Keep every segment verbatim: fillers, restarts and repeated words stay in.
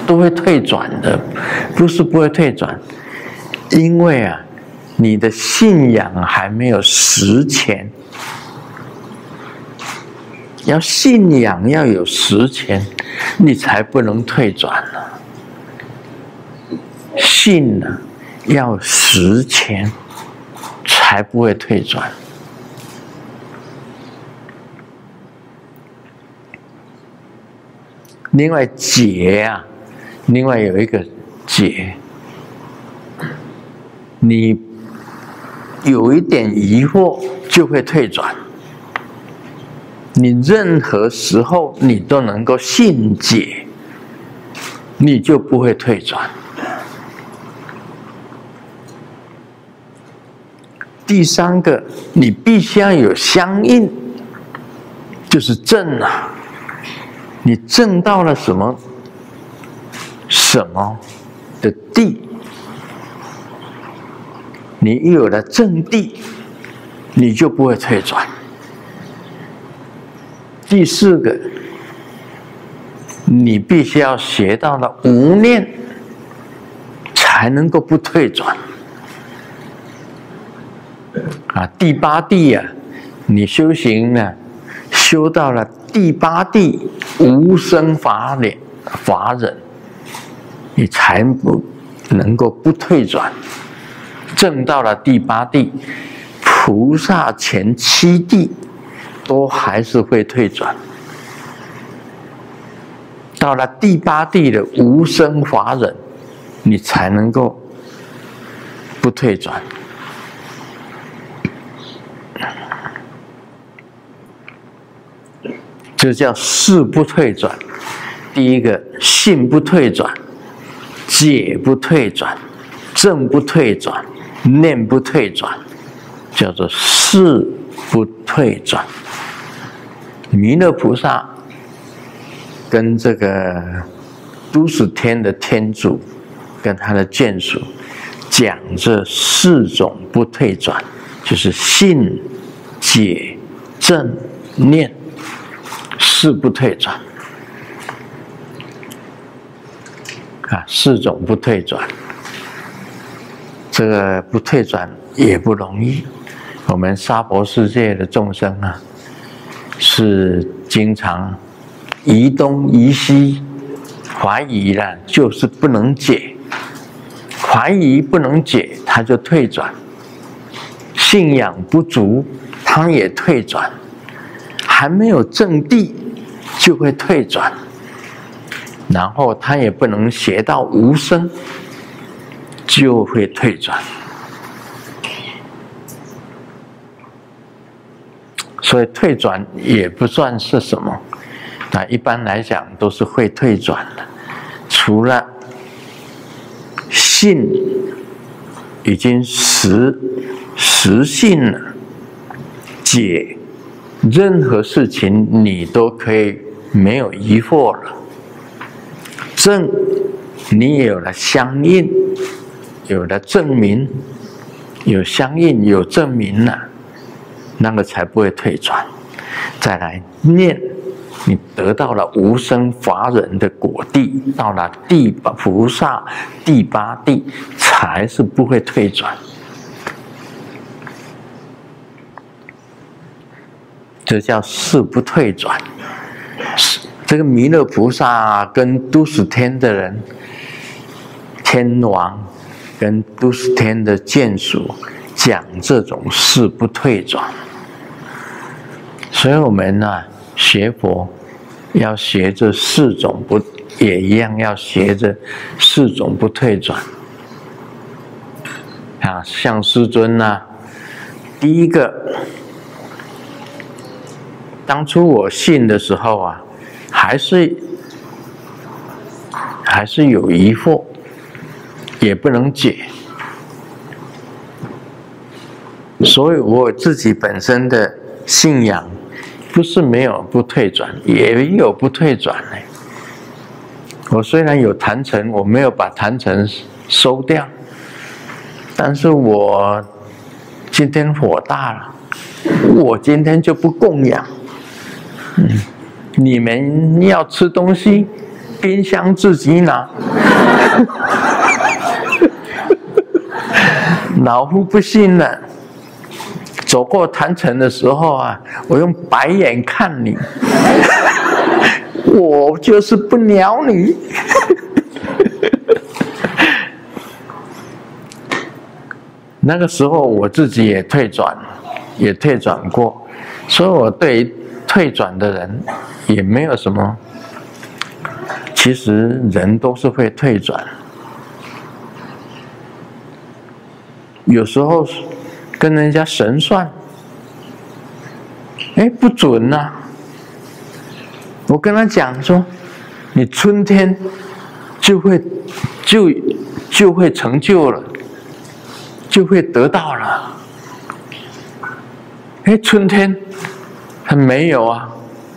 都会退转的，不是不会退转，因为啊，你的信仰还没有实前。要信仰要有实前，你才不能退转呢。信呢、啊，要实前，才不会退转。另外解啊，另外有一个解，你有一点疑惑就会退转。你任何时候你都能够信解，你就不会退转。第三个，你必须要有相应，就是证啊。你证到了什么什么的地，你一有了证地，你就不会退转。第四个，你必须要学到了无念，才能够不退转。啊，第八地啊，你修行呢，修到了第八地无生法忍，法忍，你才不能够不退转。证到了第八地，菩萨前七地都还是会退转。到了第八地的无生法忍，你才能够不退转。这叫事不退转。第一个，信不退转，解不退转，证不退转，念不退转，叫做事不退转。弥勒菩萨跟这个都十天的天主跟他的眷属讲这四种不退转，就是信、解、证、念，四不退转啊，四种不退转。这个不退转也不容易。我们娑婆世界的众生啊，是经常疑东疑西，怀疑了就是不能解，怀疑不能解，他就退转；信仰不足，他也退转；还没有证地，就会退转。然后他也不能学到无生，就会退转。所以退转也不算是什么，那一般来讲都是会退转的。除了信已经实实信了，解任何事情你都可以没有疑惑了，证你也有了相应，有了证明，有相应有证明了，那个才不会退转。再来念，你得到了无生法忍的果地，到了第八菩萨第八地，才是不会退转。这叫事不退转。这个弥勒菩萨跟都十天的人，天王跟都十天的眷属讲这种事不退转。所以我们呢、啊，学佛要学这四种不，也一样要学这四种不退转。啊，像师尊呢、啊，第一个，当初我信的时候啊，还是还是有疑惑，也不能解，所以我自己本身的信仰不是没有不退转，也有不退转呢。我虽然有坛城，我没有把坛城收掉，但是我今天火大了，我今天就不供养。嗯，你们要吃东西， 冰箱自己拿。老夫不信了，走过坛城的时候啊，我用白眼看你，我就是不鸟你。那个时候我自己也退转，也退转过，所以我对退转的人也没有什么。其实人都是会退转，有时候跟人家神算，哎，不准呐、啊！我跟他讲说，你春天就会就就会成就了。就会得到了。哎，春天还没有啊。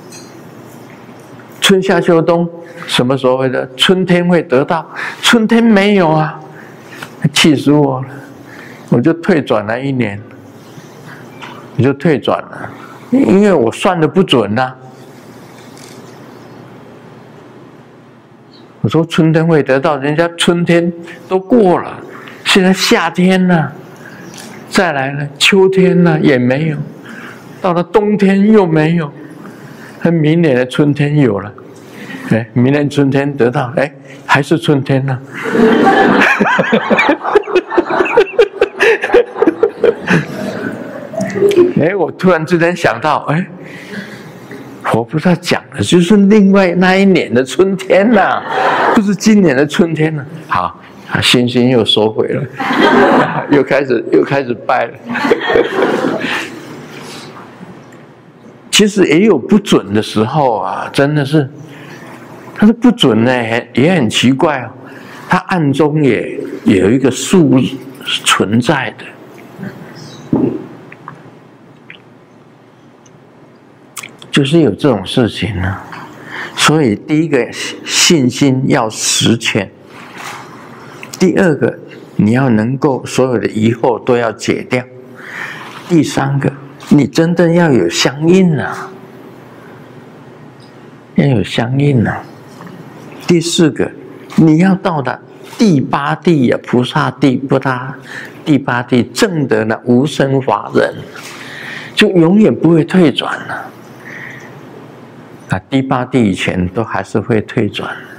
春夏秋冬什么时候会的？春天会得到，春天没有啊，气死我了！我就退转了一年，我就退转了，因为我算的不准呐、啊。我说春天会得到，人家春天都过了。现在夏天了，再来了，秋天了也没有，到了冬天又没有，那明年的春天有了，哎，明年春天得到，哎，还是春天呢。哎，我突然之间想到，哎，我不知道讲的就是另外那一年的春天呐，不是今年的春天了。好。信心又收回了，又开始又开始拜了。其实也有不准的时候啊，真的是，它是不准呢，也很奇怪哦。它暗中也也有一个数存在的，就是有这种事情呢、啊。所以第一个信心要实践。第二个，你要能够所有的疑惑都要解掉。第三个，你真正要有相应啊，要有相应啊。第四个，你要到达第八地啊，菩萨地不达第八地，证得那无生法忍，就永远不会退转了。啊，第八地以前都还是会退转。